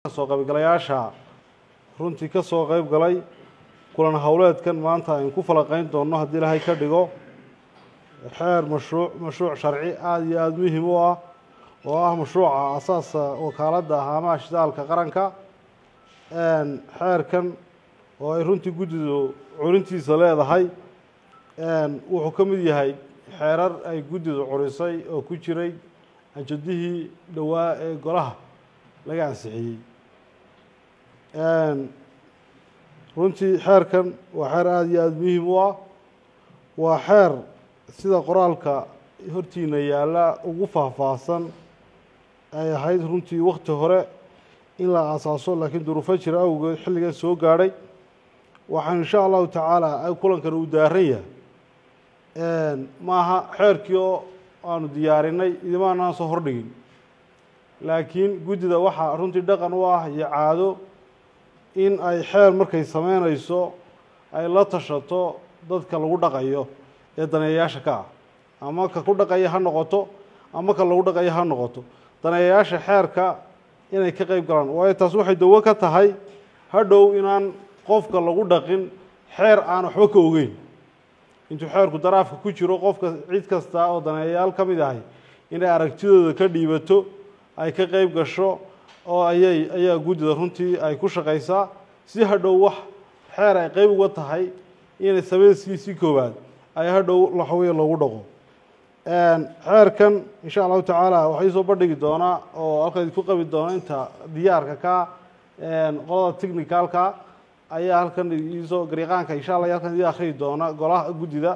soo qaybgalayaasha runtii ka soo qayb galay kulan hawleedkan maanta aan ku falaqayn doono haddii Ilaahay ka dhigo xeer mashruuc sharci aad iyo aad muhiim u ah oo ah mashruuca asaasa wakaaladda haamaha shidaalka qaranka xeerkan oo ay runtii guddidu curintiisa leedahay wuxuu ka mid yahay xeerar ay guddidu curisay oo ku jiray ajadihii dhawaa ee golaha laga ansixiyey runtii xeerkan waa xeer aad iyo aad muhiim u ah waa xeer sida qoraalka hortiina yaalla ugu faahfaahsan ay ahayd runtii waqti hore in la aasaaso laakiin duruufo jira awgeed xilligan soo gaadhay waxaan insha allahu tacaala ay kulankan u daaran yahay maaha xeerkii oo aanu diyaarinay idimaanaan soo hordhigin laakiin guddida waxaa runtii dhaqan u ah iyo caado in ay xeer markay sameynayso ay la tashato dadka lagu dhaqayo ee daneeyayaasha ka ah ama ka ku dhaqaya ha noqoto ama ka lagu dhaqaya ha noqoto daneeyayaasha xeerka inay ka qayb galaan waayo taas waxay dawo ka tahay hadhow inaan qofka lagu dhaqin xeer aan waxba ka ogeyn intuu xeerku daraafka ku jiro qofka cid kasta oo daneeyayaal ka mid ahay inay aragtidooda ka dhiibato ay ka qayb gasho oo ayaa guddida runtii ay ku shaqaysaa si hadhow wax xeer ay qayb uga tahay inay samayskiisii koowaad ay hadhow laxaweeye loogu dhaqo xeerkan insha allahu tacaala waxay soo bandhigi doonaa oo halkan ku qabi doona inta diyaarka ka qolada technicalka ayaa halkan iisoo gariiqaanka insha allah halkan idin akhriyi doona golaha guddida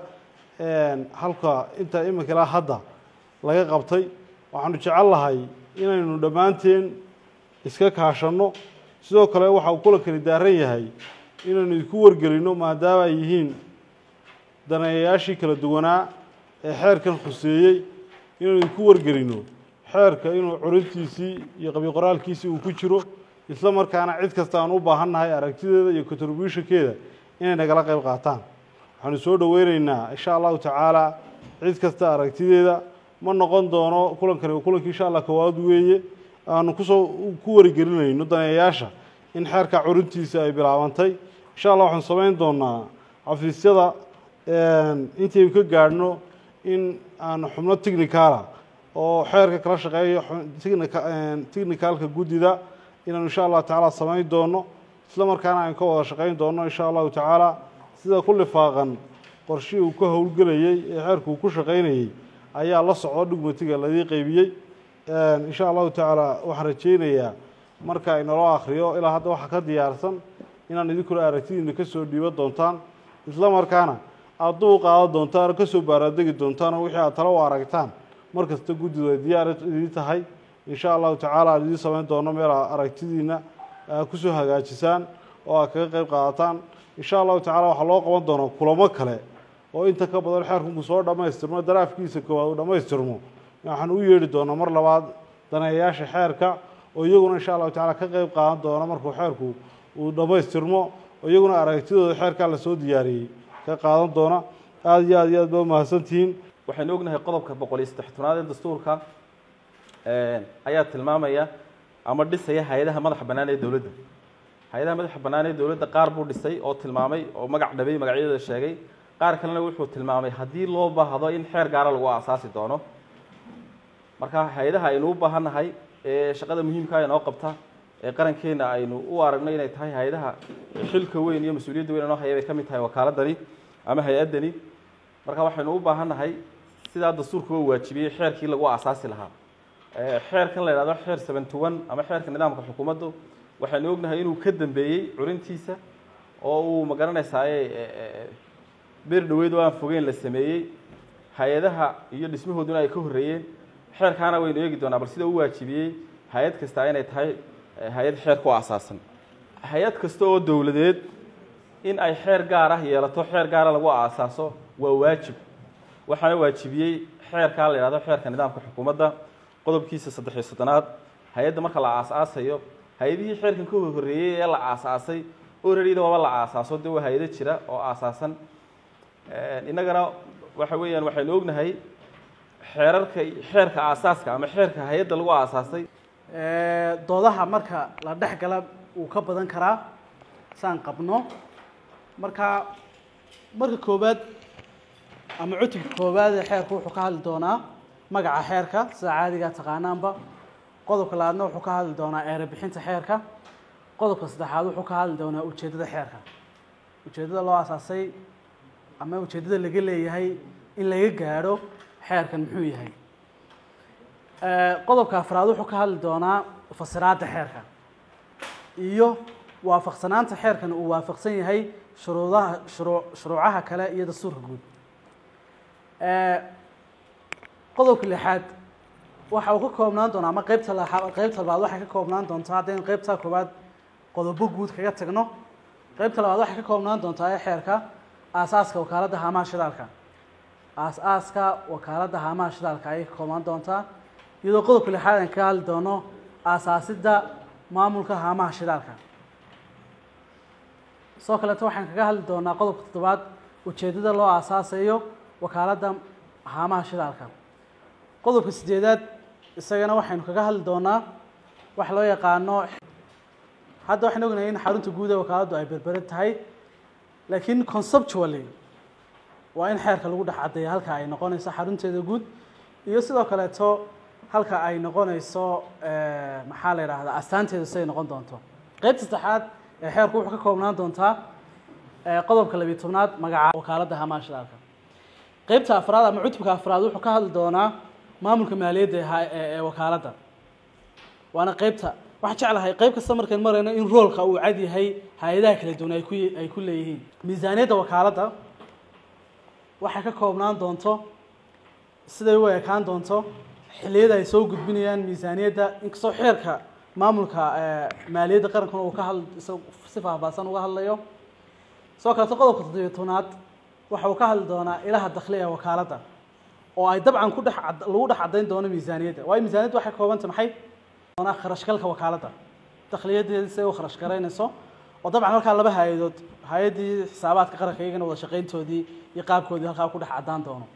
halka inta iminka ilaa hadda laga qabtay waxaanu jecel lahay inaynu dhammaanteen iska kaashanno sidoo kale waxa uu kulankani daaran yahay inaynu idinku wargelino maadaama ay yihiin daneeyayaashii kala duwanaa ee xeerkan khuseeyey inaynu idinku wargelino xeerka inuu curintiisii iyo qabiqoraalkiisii uu ku jiro isla markaana cid kasta aan u baahannahay aragtideeda iyo contributionkeeda inay nagala qayb qaataan waxaanu soo dhoweynaynaa insha allahu tacaala cid kasta aragtideeda ma noqon doono kulankani kulankii insha allah koowaad weeye aanu ku warigelinayno daneeyayaasha in xeerka curintiisa ay bilaabantay insha allah waxaanu samayn doonaa xafiisyada intaynu ka gaadhno in aan xubno technicala oo xeerka kala shaqeeyo technicalka guddida inaanu insha allahu tacaala samayn doono isla markaana aynu ka wada shaqayn doono insha allahu tacaala sida ku lifaaqan qorshihii uu ka howlgelayey ee xeerku uu ku shaqaynayey ayaa la socdo dhugmatiga ladii qaybiyey insha allahu tacaala waxaan rajaynayaa marka inaloo akhriyo ilaa hadda waxa ka diyaarsan inaan idinkuna aragtidiina ka soo dhiiban doontaan isla markaana aad duu qaadan doontaan oo ka soo baaraadegi doontaan oo wixii aad talo u aragtaan mar kasta guddidu ay diyaar idin tahay insha allahu tacaala aan idiin samayn doono meel aragtidiina ku soo hagaajisaan oo aad kaga qayb qaadataan insha allahu tacaala waxaa loo qaban doonaa kulamo kale oo inta ka badan xeerku soo dhammaystirmo daraafkiisa koowaad uu dhammaystirmo waxaan u yeedhi doonaa mar labaad daneeyayaasha xeerka oo iyaguna insha allahu tacaala ka qayb qaadan doona markuu xeerku uu dhammaystirmo oo iyaguna aragtidooda xeerkaa la soo diyaariyey ka qaadan doona aad iyo aad ba umahadsantihiin waxaynu ognahay qodobka 113 ee dastuurka ayaa tilmaamaya ama dhisaya hay'adaha madaxa bannaan ee dawladda hay'adaha madaxa bannaan ee dawladda qaar buu dhisay oo tilmaamay oo magac dhabay magacyadooda sheegay qaar kalena wuxuu tilmaamay haddii loo baahdo in xeer gaara lagu aasaasi doono marka hay'adaha aynu u baahannahay ee shaqada muhiimka ah inoo qabta ee qarankeena aynu u aragno inay tahay hay'adaha xilka weyn iyo mas'uuliyadda weyn inoo hayay ka mid tahay wakaaladani ama hay'adani marka waxaynu u baahannahay sida dastuurku uu waajibiyay xeerkii lagu aasaasi lahaa xeerkan la yiraahdo xeer 71 ama xeerka nidaamka xukuumaddu waxaynu ognahay inuu ka dambeeyay curintiisa oo uu magaranaysaa beer dhaweyd oo aan fogeyn la sameeyay hay'adaha iyo dhismahooduna ay ka horeeyeen xeerkaana waynu eegi doonaa bal sida uu waajibiyay hay'ad kasta inay tahay hay'ad xeer ku aasaasan hay'ad kasta oo dawladeed in ay xeer gaar ah yeelato xeer gaar ah lagu aasaaso waa waajib waxaana waajibiyay xeerka la yiraahdo xeerka nidaamka xukuumadda qodobkiisa 3 hay'adda marka la aasaasayo hay'adihii xeerkan ka horeeyay ee la aasaasay already waa la aasaaso dawlad hay'ad jira oo aasaasan inagana waxa weeyaan waxaynu ognahay xeerka aasaaska ama xeerka hay'adda lagu aasaasay doodaha marka la dhex gala uu ka badan karaa saan qabno marka koobaad ama cutubka koobaad ee xeerku wuxuu ka hadli doonaa magaca xeerka sida caadiga taqaanaanba qodobka labaadna wuxuu ka hadli doonaa eray bixinta xeerka qodobka saddexaad wuxuu ka hadli doonaa ujeedada xeerka ujeedada loo asaasay ama ujeedada laga leeyahay in laga gaadho xeerkan muxuu yahay qodobka afraad wuxuu ka hadli doonaa fasiraadda xeerka iyo waafaqsanaanta xeerkan uu waafaqsan yahay shuruucaha kale iyo dastuurka guud qodobka lixaad waxa uu ka koobnaan doonaa ama qaybta labaad waxay ka koobnaan doontaa haddaynu qaybta koobaad qodobo guud kaga tagno qaybta labaad waxay ka koobnaan doontaa ee xeerka aasaaska wakaaladda haamaha shidaalka aasaaska wakaaladda haamaha shidaalka ayay ka koobnaan doontaa iyadoo qodobka lixaad aan ka hadli doono aasaasidda maamulka haamaha shidaalka sidoo kaleeto waxaan kaga hadli doonaa qodobka toddobaad ujeedada loo aasaasayo wakaaladda haamaha shidaalka qodobka sideedaad isagana waxaynu kaga hadli doonaa wax loo yaqaano hadda waxaan ognahay in xarunta guud ee wakaaladdu ay berbera tahay laakiin conceptually waa in xeerka lagu dhex caddeeya halka ay noqonayso xarunteeda guud iyo sidoo kaleeto halka ay noqonayso maxaa la yidhaahdaa astaanteedu siday noqon doonto qaybta saddexaad ee xeerku wuxuu ka koobnaan doontaa qodobka 12aad magaca wakaaladda haamaha shidaalka qaybta afraad ama cutubka afraad wuxuu ka hadli doonaa maamulka maaliyadda ee wakaaladda waana qaybta waxaan jeclahay qayb kasta markaan marayno in roolka uu cad yahay hay-adaha kala duwan ay ku leeyihiin miisaaniyadda wakaaladda waxay ka koobnaan doonto siday u ekaan doonto xilliyada ay soo gudbinayaan miisaaniyadda inkastoo xeerka maamulka maaliyadda qarankuna uu ka si faahfaahsan uga hadlayo sidoo kaleeto qodobka 17aad waxa uu ka hadli doonaa ilaha dakhli ee wakaaladda oo ay dabcan lagu dhex caddayn doono miisaaniyadda waayo miisaaniyadda waxay koobanta maxay doonaa kharashgalka wakaaladda dakhliyadeeda si ay u kharash garaynayso oo dabcan halkaa laba hay-adood hay-addii xisaabaadka qaranka iyagana wada shaqayntoodii iyo qaabkoodii halkaa ku dhex caddaan doono